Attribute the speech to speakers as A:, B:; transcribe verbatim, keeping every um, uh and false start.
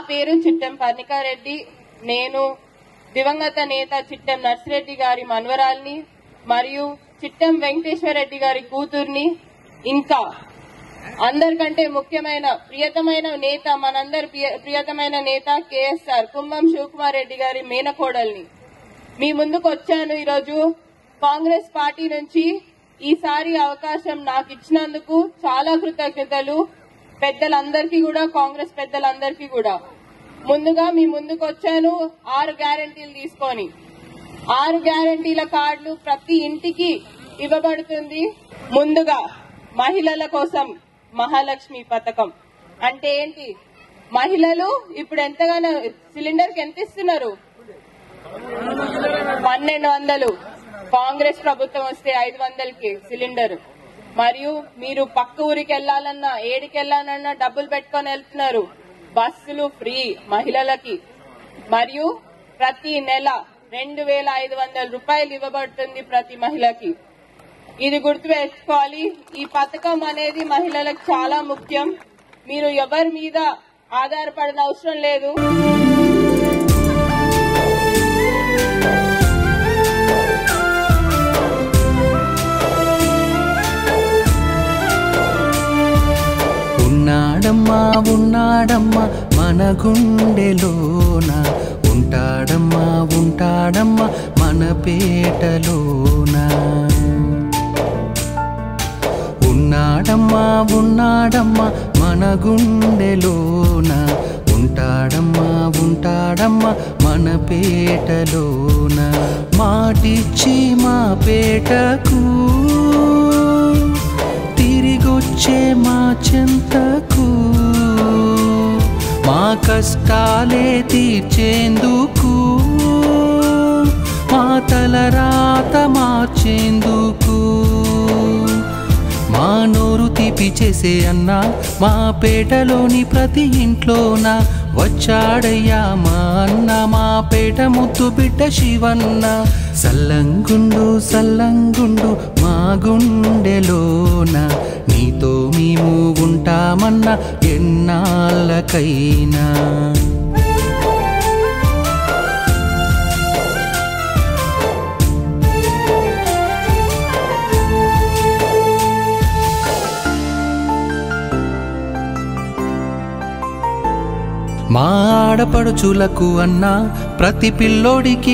A: పేరు చిట్టెం పర్ణికారెడ్డి. నేను దివంగత నేత చిట్టెం నర్సిరెడ్డి గారి మనవరాల్ని మరియు చిట్టెం వెంకటేశ్వర రెడ్డి గారి కూతుర్ని, ఇంకా అందరికంటే ముఖ్యమైన ప్రియతమైన నేత మనందరి ప్రియతమైన నేత కేఎస్ఆర్ కుంభం శివకుమార్ రెడ్డి గారి మేనకోడల్ని మీ ముందుకు వచ్చాను. ఈరోజు కాంగ్రెస్ పార్టీ నుంచి ఈసారి అవకాశం నాకు ఇచ్చినందుకు చాలా కృతజ్ఞతలు. పెద్దలందరికీ కూడా, కాంగ్రెస్ పెద్దలందరికీ కూడా. ముందుగా మీ ముందుకు వచ్చాను ఆరు గ్యారంటీలు తీసుకొని. ఆరు గ్యారంటీల కార్డులు ప్రతి ఇంటికి ఇవ్వబడుతుంది. ముందుగా మహిళల కోసం మహాలక్ష్మి పథకం అంటే ఏంటి? మహిళలు ఇప్పుడు ఎంతగానో సిలిండర్ కి ఎంత ఇస్తున్నారు? పన్నెండు వందలు. కాంగ్రెస్ ప్రభుత్వం వస్తే ఐదు వందలకి సిలిండర్. మరియు మీరు పక్క ఊరికి వెళ్లాలన్నా, ఏడికి వెళ్లాలన్నా డబ్బులు పెట్టుకొని వెళ్తున్నారు. బస్సులు ఫ్రీ మహిళలకి. మరియు ప్రతి నెల రెండు వేల ఐదు వందల రూపాయలు ఇవ్వబడుతుంది ప్రతి మహిళకి. ఇది గుర్తుపెట్టుకోవాలి. ఈ పథకం అనేది మహిళలకు చాలా ముఖ్యం. మీరు ఎవరి మీద ఆధారపడిన అవసరం లేదు.
B: ఉన్నాడమ్మా ఉన్నాడమ్మా మన గుండెలోన, ఉంటాడమ్మా ఉంటాడమ్మా మన పేటలోన. ఉన్నాడమ్మా ఉన్నాడమ్మా మన గుండెలోన, ఉంటాడమ్మా ఉంటాడమ్మా మన పేటలోన. మాటిచ్చి మా పేటకు తిరిగొచ్చే మా చెంతకు, మా కష్టాలే తీర్చేందుకు, మా తలరాత మార్చేందుకు. మా నోరు తీపి చేసే అన్న మా పేటలోని ప్రతి ఇంట్లోన వచ్చాడయ్యా మా అన్న, మా పేట ముద్దు బిడ్డ శివన్న. సల్లంగుండు సల్లంగుండు మా గుండెలోన, నీతో మేము ఉంటామన్నా ఎన్నాళ్ళకైనా. మా ఆడపడుచులకు అన్నా ప్రతి పిల్లోడికి